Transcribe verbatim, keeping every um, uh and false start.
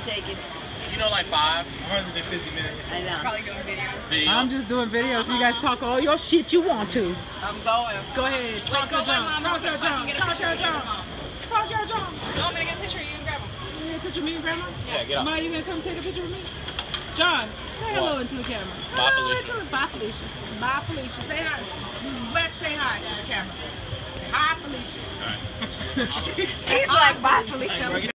taking? You know, like five. one hundred fifty minutes. I know. Probably doing video. Video. I'm just doing videos so you guys talk all your shit you want to. I'm going. Go ahead. Talk go your by John. mom Talk real your quick so I John. can get a Talk picture your of you and John. mom. Talk your John. You want me to get a picture of you and grandma? You get a picture of me and grandma? Yeah, get up. Ma, you gonna come take a picture with me? John, say hello What? into the camera. Bye, Hello Felicia. into the- Bye, Felicia. Bye, Felicia. Say hi. Wes, say hi to the camera. Hi, Felicia. All right. He's like, bye, Felicia.